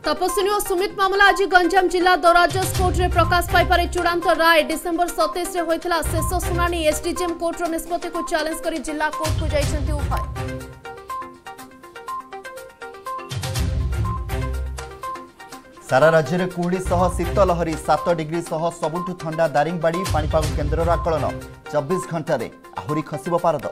तपस्विनी और सुमित मामला आज गंजाम जिला दौराजज कोर्ट में प्रकाश पाइपर चूड़ांत राय डिसेम्बर 27 होता शेष शुणाणी एसडीजेएम कोर्टर निष्पत्ति को चैलेंज कर जिला कोर्ट को जाइछन्ति उभय। सारा राज्य में कुहुड़ी सह शीत लहरी 7 डिग्री सह सबुठु ठंडा दारिंगबाड़ी पाणीपाग केन्द्र आकलन 24 घंटे आहुरी खसिब पारद।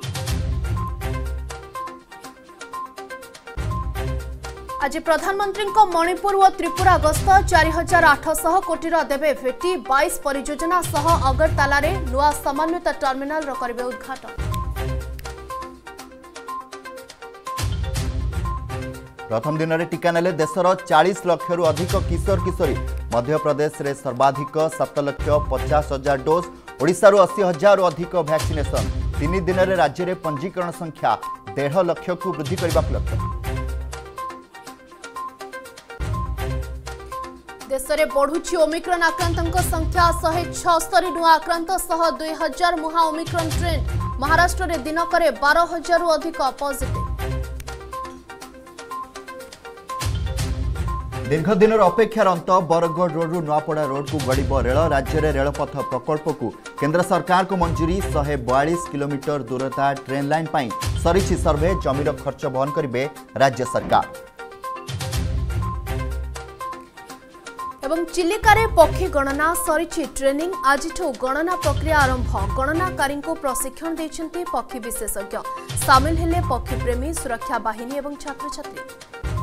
आज प्रधानमंत्री मणिपुर और त्रिपुरा गस्त 4800 कोटीर देवे भेटी 22 परियोजना सह अगरताला नुआ समन्वित टर्मिनाल करेंगे उद्घाटन। प्रथम दिन में टीका नेले देशर 40 लाख रु अधिक किशोर किशोरी। मध्य प्रदेश में सर्वाधिक 7,50,000 डोज। ओडिशा 80,000 रु अधिक वैक्सीनेशन। 3 दिन में राज्य में पंजीकरण संख्या 1.5 लाख को वृद्धि करने लक्ष्य। देश में बढ़ुची ओमिक्रॉन आक्रांतों संख्या 176 नुआ आक्रांत सह 2000 मुहा ओमिक्रॉन ट्रेंड। महाराष्ट्र में दिनक 12,000 रु अधिक पॉजिटिव। दीर्घ दिन अपेक्षार अंत बरगढ़ रोड नुआपड़ा रोड को गड़ब रेल। राज्य में रेलपथ प्रकल्प को केंद्र सरकार को मंजूरी। 142 किलोमीटर दूरता ट्रेन लाइन पाई सरिछि सर्वे। जमीर खर्च बहन करेंगे राज्य सरकार। एवं चिलिका पक्षी गणना सरिछि ट्रेनिंग। आज गणना प्रक्रिया आरंभ। गणनाकारी को प्रशिक्षण देछन्ति पक्षी विशेषज्ञ। सामिल हेले पक्षी प्रेमी सुरक्षा बाहिनी एवं छात्र छात्री।